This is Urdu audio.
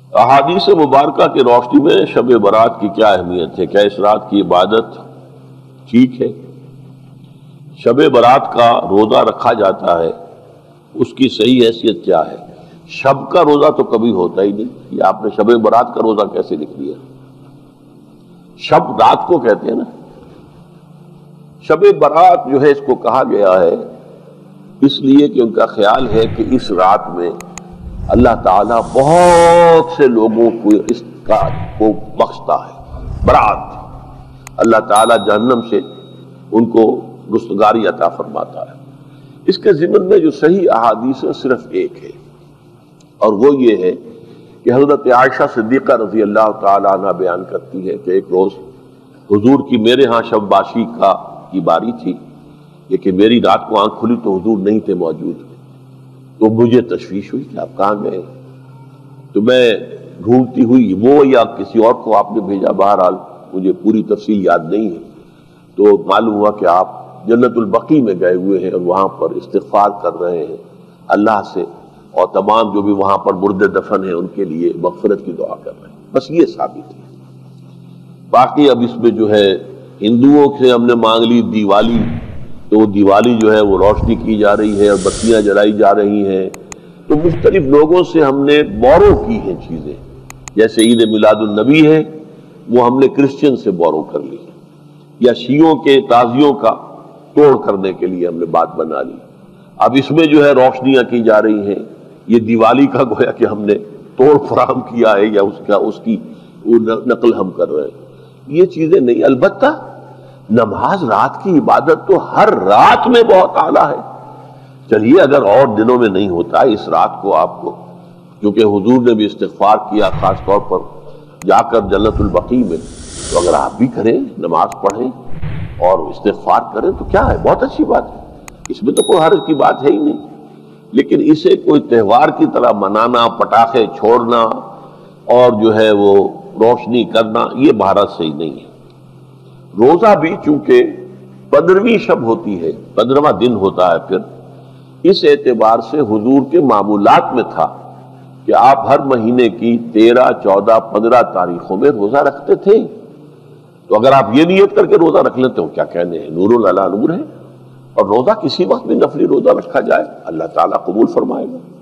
احادیث مبارکہ کی روشنی میں شب برات کی کیا اہمیت ہے؟ کیا اس رات کی عبادت ٹھیک ہے؟ شب برات کا روزہ رکھا جاتا ہے، اس کی صحیح حیثیت کیا ہے؟ شب کا روزہ تو کبھی ہوتا ہی نہیں، یہ آپ نے شب برات کا روزہ کیسے لکھ لیا؟ شب رات کو کہتے ہیں نا۔ شب برات جو ہے اس کو کہا گیا ہے اس لیے کہ ان کا خیال ہے کہ اس رات میں اللہ تعالیٰ بہت سے لوگوں کو اس کا کو بخشتا ہے۔ برات، اللہ تعالیٰ جہنم سے ان کو رستگاری عطا فرماتا ہے۔ اس کے ضمن میں جو صحیح احادیث ہے صرف ایک ہے، اور وہ یہ ہے کہ حضرت عائشہ صدیقہ رضی اللہ تعالیٰ عنہ بیان کرتی ہے کہ ایک روز حضور کی میرے ہاں شب باشی کی باری تھی، لیکن میری رات کو آنکھ کھلی تو حضور نہیں تھے موجود، تو مجھے تشویش ہوئی کہ آپ کہاں گئے؟ تو میں ڈھونڈتی ہوئی وہ یا کسی اور کو آپ نے بھیجا، بہرحال مجھے پوری تفصیل یاد نہیں ہے، تو معلوم ہوا کہ آپ جنت البقیع میں گئے ہوئے ہیں اور وہاں پر استغفار کر رہے ہیں اللہ سے، اور تمام جو بھی وہاں پر مردے دفن ہیں ان کے لیے مغفرت کی دعا کر رہے ہیں۔ بس یہ ثابت ہے۔ باقی اب اس میں جو ہے ہندوؤں سے ہم نے مانگ لی دیوالی، تو دیوالی جو ہے وہ روشنی کی جا رہی ہے اور بتیاں جلائی جا رہی ہیں، تو مختلف لوگوں سے ہم نے بورو کی ہیں چیزیں، جیسے عید میلاد النبی ہے وہ ہم نے کرسچن سے بورو کر لی، یا شیعوں کے تعزیوں کا توڑ کرنے کے لیے ہم نے بات بنا لی۔ اب اس میں جو ہے روشنیاں کی جا رہی ہیں، یہ دیوالی کا گویا کہ ہم نے توڑ فراہم کیا ہے یا اس کی نقل ہم کر رہے ہیں۔ یہ چیزیں نہیں، البتہ نماز رات کی عبادت تو ہر رات میں بہت اعلیٰ ہے۔ چلیے اگر اور دنوں میں نہیں ہوتا، اس رات کو آپ کو، کیونکہ حضور نے بھی استغفار کیا خاص طور پر جا کر جنت البقیع میں، تو اگر آپ بھی کریں، نماز پڑھیں اور استغفار کریں تو کیا ہے، بہت اچھی بات ہے، اس میں تو کوئی حرج کی بات ہے ہی نہیں۔ لیکن اسے کوئی تہوار کی طرح منانا، پٹاخے چھوڑنا اور جو ہے وہ روشنی کرنا، یہ بھارت صحیح نہیں ہے۔ روزہ بھی چونکہ 15ویں شب ہوتی ہے، 15واں دن ہوتا ہے، پھر اس اعتبار سے حضور کے معمولات میں تھا کہ آپ ہر مہینے کی 13، 14، 15 تاریخوں میں روزہ رکھتے تھے۔ تو اگر آپ یہ نیت کر کے روزہ رکھ لیتے ہو، کیا کہنے ہیں، نور علی نور ہے۔ اور روزہ کسی وقت بھی نفلی روزہ رکھا جائے، اللہ تعالیٰ قبول فرمائے گا۔